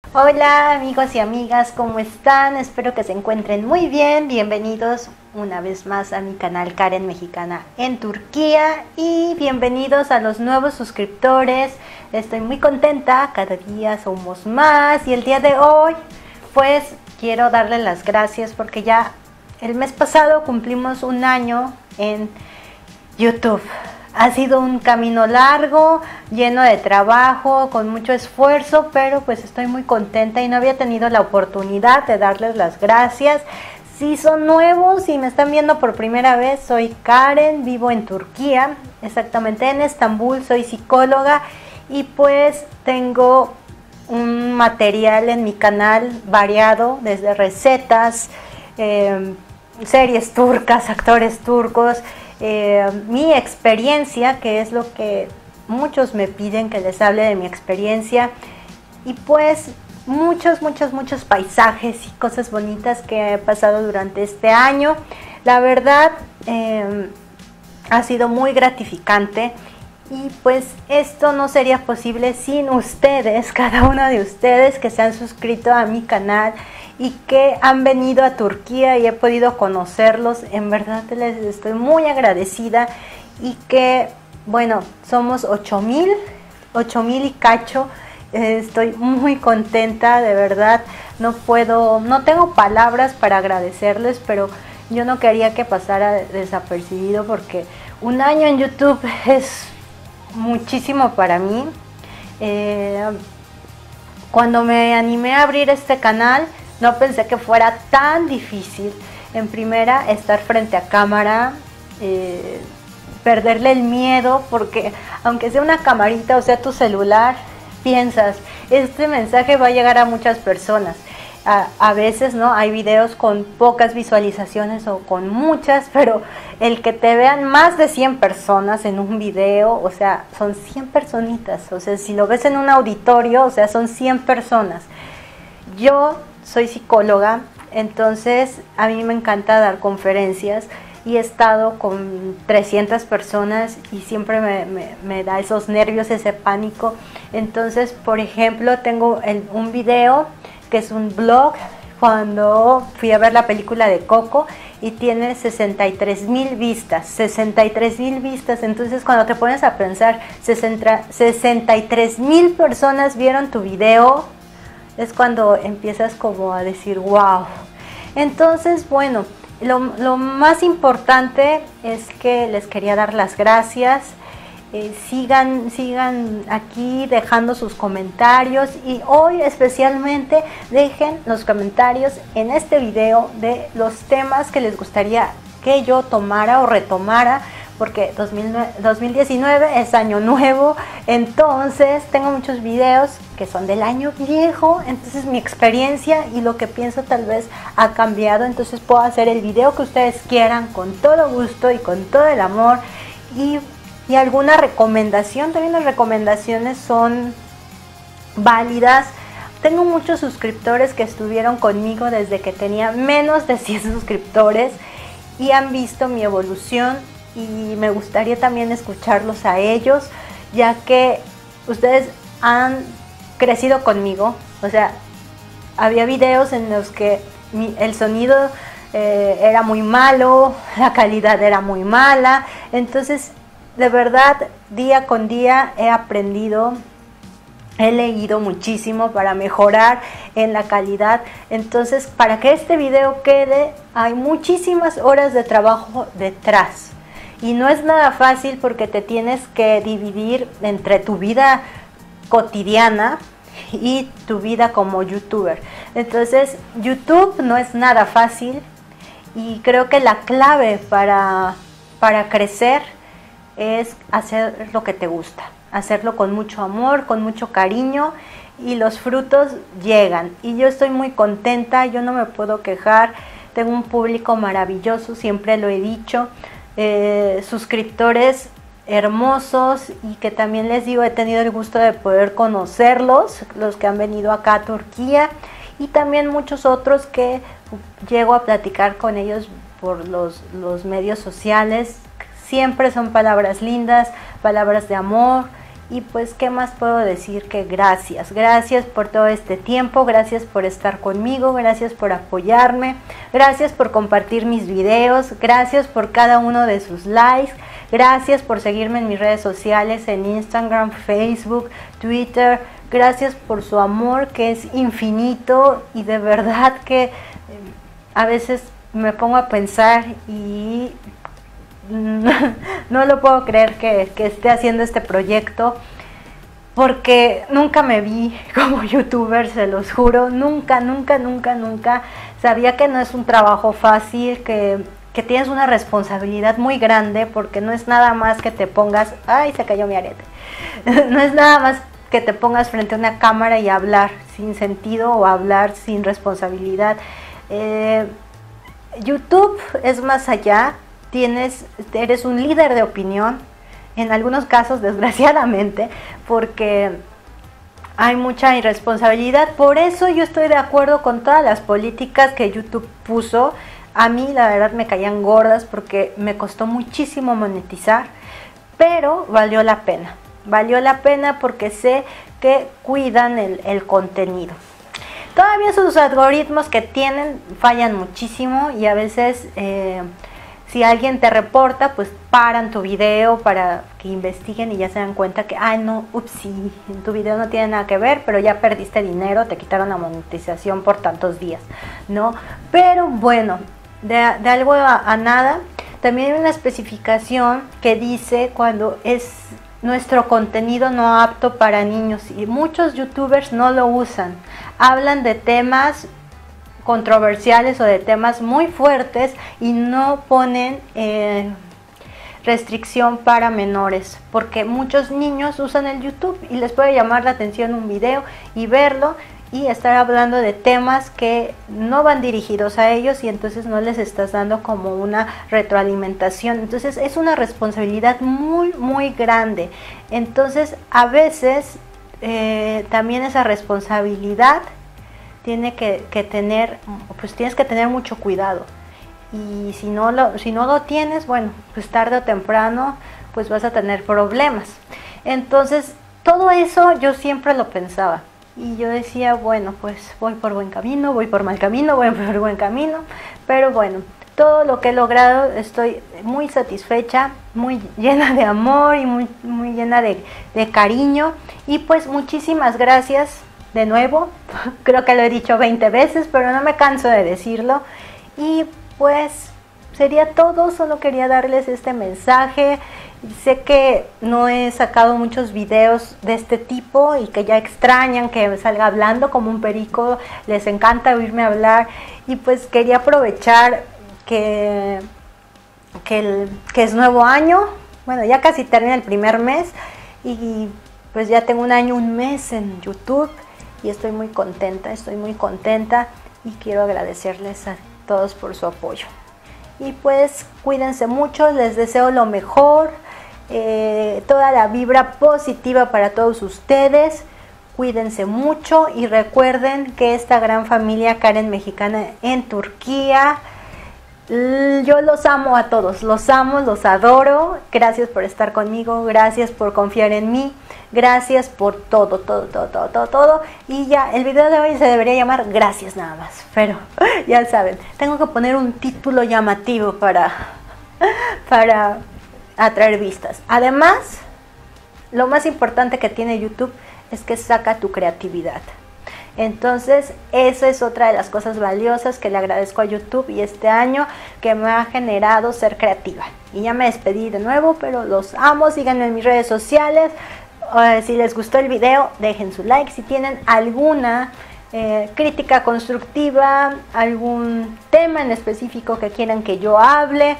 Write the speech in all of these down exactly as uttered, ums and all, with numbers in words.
Hola amigos y amigas, ¿cómo están? Espero que se encuentren muy bien. Bienvenidos una vez más a mi canal Karen Mexicana en Turquía y bienvenidos a los nuevos suscriptores. Estoy muy contenta, cada día somos más y el día de hoy pues quiero darles las gracias porque ya el mes pasado cumplimos un año en YouTube. Ha sido un camino largo, lleno de trabajo, con mucho esfuerzo, pero pues estoy muy contenta y no había tenido la oportunidad de darles las gracias. Si son nuevos y me están viendo por primera vez, soy Karen, vivo en Turquía, exactamente en Estambul, soy psicóloga y pues tengo un material en mi canal variado, desde recetas, eh, series turcas, actores turcos, Eh, mi experiencia, que es lo que muchos me piden que les hable de mi experiencia, y pues muchos, muchos, muchos paisajes y cosas bonitas que he pasado durante este año. La verdad, eh, ha sido muy gratificante y pues esto no sería posible sin ustedes, cada uno de ustedes que se han suscrito a mi canal y que han venido a Turquía y he podido conocerlos. En verdad les estoy muy agradecida y que, bueno, somos ocho mil, ocho mil y cacho. Estoy muy contenta, de verdad. No puedo, no tengo palabras para agradecerles, pero yo no quería que pasara desapercibido porque un año en YouTube es muchísimo para mí. Eh, cuando me animé a abrir este canal, no pensé que fuera tan difícil. En primera, estar frente a cámara, eh, perderle el miedo, porque aunque sea una camarita o sea tu celular, piensas, este mensaje va a llegar a muchas personas. A, a veces, ¿no? Hay videos con pocas visualizaciones o con muchas, pero el que te vean más de cien personas en un video, o sea, son cien personitas. O sea, si lo ves en un auditorio, o sea, son cien personas. Yo soy psicóloga, entonces a mí me encanta dar conferencias y he estado con trescientas personas y siempre me, me, me da esos nervios, ese pánico. Entonces, por ejemplo, tengo el, un video que es un blog cuando fui a ver la película de Coco y tiene sesenta y tres mil vistas, sesenta y tres mil vistas. Entonces cuando te pones a pensar, sesenta y tres mil personas vieron tu video, es cuando empiezas como a decir wow. Entonces, bueno, lo, lo más importante es que les quería dar las gracias. Eh, sigan, sigan aquí dejando sus comentarios y hoy especialmente dejen los comentarios en este video de los temas que les gustaría que yo tomara o retomara, porque dos mil diecinueve es año nuevo, entonces tengo muchos videos que son del año viejo, entonces mi experiencia y lo que pienso tal vez ha cambiado, entonces puedo hacer el video que ustedes quieran con todo gusto y con todo el amor, y, y alguna recomendación, también las recomendaciones son válidas. Tengo muchos suscriptores que estuvieron conmigo desde que tenía menos de cien suscriptores y han visto mi evolución, y me gustaría también escucharlos a ellos, ya que ustedes han crecido conmigo. O sea, había videos en los que mi, el sonido eh, era muy malo, la calidad era muy mala, entonces de verdad día con día he aprendido, he leído muchísimo para mejorar en la calidad. Entonces, para que este video quede, hay muchísimas horas de trabajo detrás. Y no es nada fácil porque te tienes que dividir entre tu vida cotidiana y tu vida como youtuber. Entonces, YouTube no es nada fácil y creo que la clave para, para crecer es hacer lo que te gusta. Hacerlo con mucho amor, con mucho cariño, y los frutos llegan. Y yo estoy muy contenta, yo no me puedo quejar. Tengo un público maravilloso, siempre lo he dicho. Eh, suscriptores hermosos y que también les digo, he tenido el gusto de poder conocerlos, los que han venido acá a Turquía, y también muchos otros que llego a platicar con ellos por los, los medios sociales. Siempre son palabras lindas, palabras de amor, Y pues, ¿qué más puedo decir que gracias? Gracias por todo este tiempo, gracias por estar conmigo, gracias por apoyarme, gracias por compartir mis videos, gracias por cada uno de sus likes, gracias por seguirme en mis redes sociales, en Instagram, Facebook, Twitter, gracias por su amor que es infinito y de verdad que a veces me pongo a pensar y no lo puedo creer que, que esté haciendo este proyecto, porque nunca me vi como youtuber, se los juro, nunca, nunca, nunca, nunca. Sabía que no es un trabajo fácil, que, que tienes una responsabilidad muy grande, porque no es nada más que te pongas, ay, se cayó mi arete, no es nada más que te pongas frente a una cámara y hablar sin sentido o hablar sin responsabilidad. Eh, YouTube es más allá. Tienes, eres un líder de opinión, en algunos casos desgraciadamente, porque hay mucha irresponsabilidad. Por eso yo estoy de acuerdo con todas las políticas que YouTube puso. A mí la verdad me caían gordas porque me costó muchísimo monetizar, pero valió la pena. Valió la pena porque sé que cuidan el, el contenido. Todavía sus algoritmos que tienen fallan muchísimo y a veces... Eh, si alguien te reporta, pues paran tu video para que investiguen y ya se dan cuenta que, ay no, ups, sí, tu video no tiene nada que ver, pero ya perdiste dinero, te quitaron la monetización por tantos días, ¿no? Pero bueno, de, de algo a, a nada, también hay una especificación que dice cuando es nuestro contenido no apto para niños y muchos youtubers no lo usan, hablan de temas controversiales o de temas muy fuertes y no ponen eh, restricción para menores, porque muchos niños usan el YouTube y les puede llamar la atención un video y verlo y estar hablando de temas que no van dirigidos a ellos y entonces no les estás dando como una retroalimentación. Entonces es una responsabilidad muy muy grande. Entonces a veces eh, también esa responsabilidad tiene que, que tener, pues tienes que tener mucho cuidado, y si no lo, si no lo tienes, bueno, pues tarde o temprano pues vas a tener problemas. Entonces todo eso yo siempre lo pensaba y yo decía, bueno, pues voy por buen camino, voy por mal camino, voy por buen camino, pero bueno, todo lo que he logrado estoy muy satisfecha, muy llena de amor y muy, muy llena de, de cariño, y pues muchísimas gracias de nuevo. Creo que lo he dicho veinte veces, pero no me canso de decirlo. Y pues sería todo, solo quería darles este mensaje. Sé que no he sacado muchos videos de este tipo y que ya extrañan que salga hablando como un perico, les encanta oírme hablar, y pues quería aprovechar que, que, el, que es nuevo año, bueno, ya casi termina el primer mes y pues ya tengo un año, un mes en YouTube. Y estoy muy contenta, estoy muy contenta y quiero agradecerles a todos por su apoyo. Y pues cuídense mucho, les deseo lo mejor, eh, toda la vibra positiva para todos ustedes. Cuídense mucho y recuerden que esta gran familia Karen Mexicana en Turquía, yo los amo a todos, los amo, los adoro. Gracias por estar conmigo, gracias por confiar en mí, gracias por todo, todo, todo, todo, todo, todo. Y ya, el video de hoy se debería llamar Gracias nada más, pero ya saben, tengo que poner un título llamativo para, para atraer vistas. Además, lo más importante que tiene YouTube es que saca tu creatividad. Entonces, esa es otra de las cosas valiosas que le agradezco a YouTube y este año que me ha generado ser creativa. Y ya me despedí de nuevo, pero los amo, síganme en mis redes sociales. Uh, si les gustó el video, dejen su like. Si tienen alguna eh, crítica constructiva, algún tema en específico que quieran que yo hable,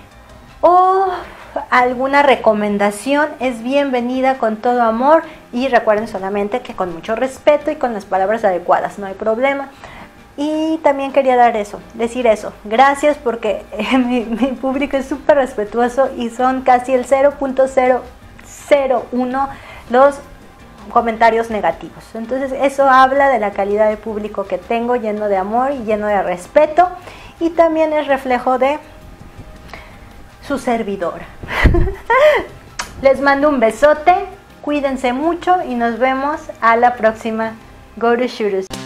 o alguna recomendación, es bienvenida con todo amor. Y recuerden solamente que con mucho respeto y con las palabras adecuadas, no hay problema. Y también quería dar eso, decir eso, gracias, porque eh, mi, mi público es súper respetuoso y son casi el cero punto cero cero uno los comentarios negativos. Entonces eso habla de la calidad de público que tengo, lleno de amor y lleno de respeto, y también es reflejo de su servidora. Les mando un besote. Cuídense mucho y nos vemos a la próxima. Go to Shooters.